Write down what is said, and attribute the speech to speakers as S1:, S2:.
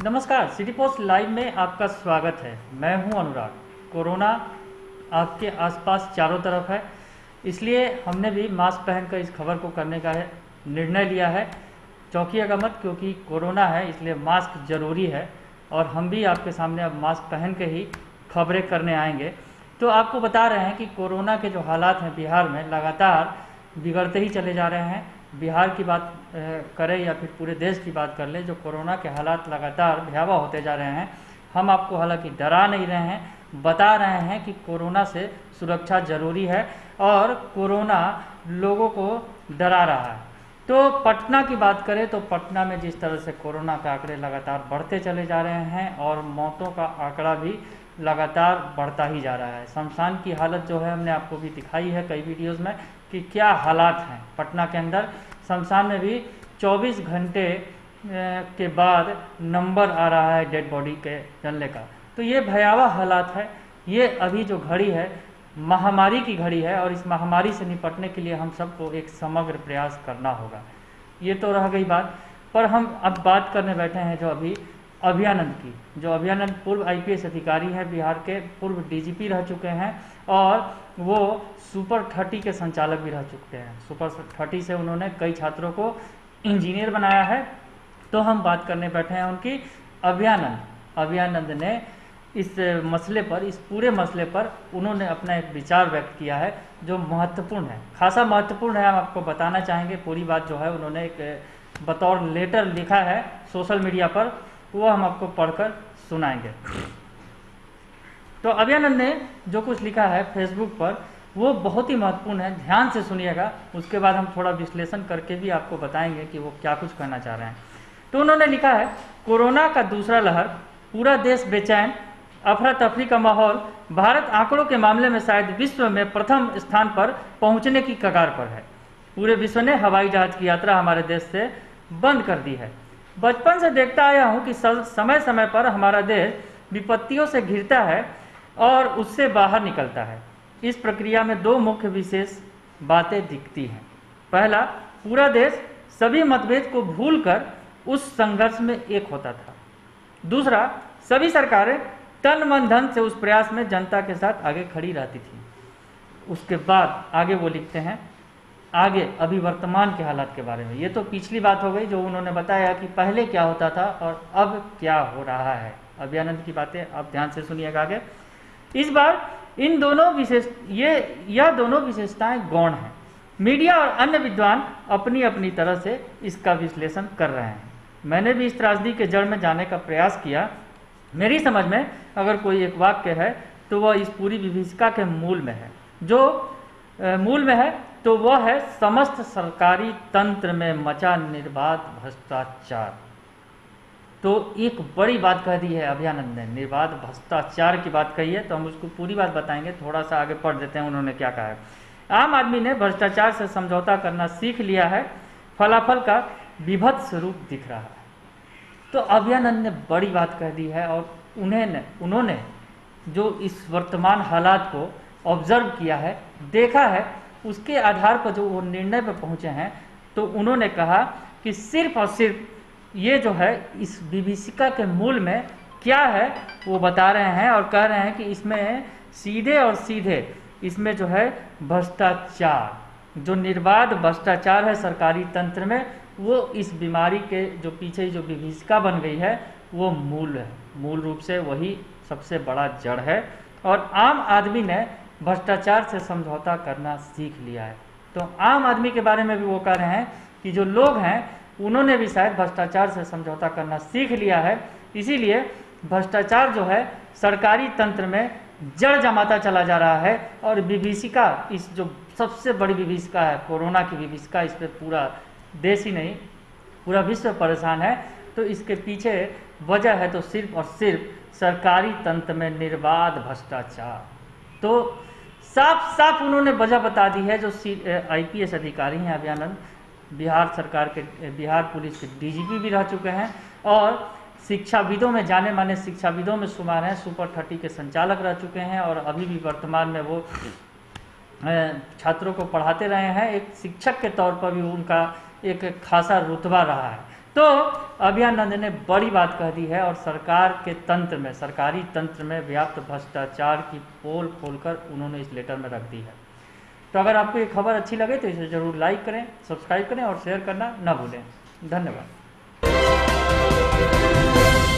S1: नमस्कार, city post live में आपका स्वागत है। मैं हूं अनुराग। कोरोना आपके आसपास चारों तरफ है, इसलिए हमने भी मास्क पहनकर इस खबर को करने का निर्णय लिया है। चौंकिएगा मत, क्योंकि कोरोना है इसलिए मास्क ज़रूरी है और हम भी आपके सामने अब मास्क पहन के ही खबरें करने आएंगे। तो आपको बता रहे हैं कि कोरोना के जो हालात हैं बिहार में लगातार बिगड़ते ही चले जा रहे हैं। बिहार की बात करें या फिर पूरे देश की बात कर लें, जो कोरोना के हालात लगातार भयावह होते जा रहे हैं। हम आपको हालांकि डरा नहीं रहे हैं, बता रहे हैं कि कोरोना से सुरक्षा जरूरी है और कोरोना लोगों को डरा रहा है। तो पटना की बात करें तो पटना में जिस तरह से कोरोना के आंकड़े लगातार बढ़ते चले जा रहे हैं और मौतों का आंकड़ा भी लगातार बढ़ता ही जा रहा है। शमशान की हालत जो है हमने आपको भी दिखाई है कई वीडियोस में कि क्या हालात हैं पटना के अंदर। शमशान में भी 24 घंटे के बाद नंबर आ रहा है डेड बॉडी के जलने का। तो ये भयावह हालात है। ये अभी जो घड़ी है महामारी की घड़ी है और इस महामारी से निपटने के लिए हम सबको एक समग्र प्रयास करना होगा। ये तो रह गई बात, पर हम अब बात करने बैठे हैं जो अभी अभयानंद की। जो अभयानंद पूर्व आईपीएस अधिकारी हैं, बिहार के पूर्व डीजीपी रह चुके हैं और वो सुपर 30 के संचालक भी रह चुके हैं। सुपर 30 से उन्होंने कई छात्रों को इंजीनियर बनाया है। तो हम बात करने बैठे हैं उनकी। अभयानंद ने इस मसले पर, इस पूरे मसले पर उन्होंने अपना एक विचार व्यक्त किया है जो महत्वपूर्ण है, खासा महत्वपूर्ण है। हम आपको बताना चाहेंगे पूरी बात जो है उन्होंने एक बतौर लेटर लिखा है सोशल मीडिया पर, वो हम आपको पढ़कर सुनाएंगे। तो अभयानंद ने जो कुछ लिखा है फेसबुक पर वो बहुत ही महत्वपूर्ण है, ध्यान से सुनिएगा। उसके बाद हम थोड़ा विश्लेषण करके भी आपको बताएंगे कि वो क्या कुछ कहना चाह रहे हैं। तो उन्होंने लिखा है, कोरोना का दूसरा लहर, पूरा देश बेचैन, अफरा तफरी का माहौल, भारत आंकड़ों के मामले में शायद विश्व में प्रथम स्थान पर पहुंचने की कगार पर है। पूरे विश्व ने हवाई जहाज की यात्रा हमारे देश से बंद कर दी है। बचपन से देखता आया हूं कि समय समय पर हमारा देश विपत्तियों से घिरता है और उससे बाहर निकलता है। इस प्रक्रिया में दो मुख्य विशेष बातें दिखती हैं। पहला, पूरा देश सभी मतभेद को भूलकर उस संघर्ष में एक होता था। दूसरा, सभी सरकारें तन मन धन से उस प्रयास में जनता के साथ आगे खड़ी रहती थी। उसके बाद आगे वो लिखते हैं, आगे अभी वर्तमान के हालात के बारे में। ये तो पिछली बात हो गई जो उन्होंने बताया कि पहले क्या होता था और अब क्या हो रहा है। अभयानंद की बातें आप ध्यान से सुनिएगा आगे। इस बार इन दोनों यह दोनों विशेषताएं गौण हैं। मीडिया और अन्य विद्वान अपनी अपनी तरह से इसका विश्लेषण कर रहे हैं। मैंने भी इस त्रासदी के जड़ में जाने का प्रयास किया। मेरी समझ में अगर कोई एक वाक्य है तो वह इस पूरी विभीषिका के मूल में है। जो मूल में है तो वह है समस्त सरकारी तंत्र में मचा निर्बाध भ्रष्टाचार। तो एक बड़ी बात कह दी है अभयानंद ने, निर्बाध भ्रष्टाचार की बात कही है। तो हम उसको पूरी बात बताएंगे, थोड़ा सा आगे पढ़ देते हैं उन्होंने क्या कहा है। आम आदमी ने भ्रष्टाचार से समझौता करना सीख लिया है, फलाफल का विभत्स रूप दिख रहा है। तो अभयानंद ने बड़ी बात कह दी है और उन्होंने जो इस वर्तमान हालात को ऑब्जर्व किया है, देखा है, उसके आधार पर जो वो निर्णय पर पहुंचे हैं, तो उन्होंने कहा कि सिर्फ और सिर्फ ये जो है इस विभीषिका के मूल में क्या है वो बता रहे हैं और कह रहे हैं कि इसमें सीधे और सीधे इसमें जो है भ्रष्टाचार, जो निर्बाध भ्रष्टाचार है सरकारी तंत्र में, वो इस बीमारी के जो पीछे जो विभीषिका बन गई है वो मूल है। मूल रूप से वही सबसे बड़ा जड़ है और आम आदमी ने भ्रष्टाचार से समझौता करना सीख लिया है। तो आम आदमी के बारे में भी वो कह रहे हैं कि जो लोग हैं उन्होंने भी शायद भ्रष्टाचार से समझौता करना सीख लिया है। इसीलिए भ्रष्टाचार जो है सरकारी तंत्र में जड़ जमाता चला जा रहा है और विभीषिका, इस जो सबसे बड़ी विभीषिका है कोरोना की विभीषिका, इस पर पूरा देश ही नहीं पूरा विश्व परेशान है। तो इसके पीछे वजह है तो सिर्फ और सिर्फ सरकारी तंत्र में निर्बाध भ्रष्टाचार। तो साफ साफ उन्होंने वजह बता दी है। जो आईपीएस अधिकारी हैं अभयानंद, बिहार पुलिस के डीजीपी भी रह चुके हैं और शिक्षाविदों में जाने माने शिक्षाविदों में शुमार हैं, सुपर 30 के संचालक रह चुके हैं और अभी भी वर्तमान में वो छात्रों को पढ़ाते रहे हैं। एक शिक्षक के तौर पर भी उनका एक खासा रुतबा रहा है। तो अभयानंद ने बड़ी बात कह दी है और सरकार के तंत्र में, सरकारी तंत्र में व्याप्त भ्रष्टाचार की पोल खोलकर उन्होंने इस लेटर में रख दी है। तो अगर आपको ये खबर अच्छी लगे तो इसे जरूर लाइक करें, सब्सक्राइब करें और शेयर करना ना भूलें। धन्यवाद।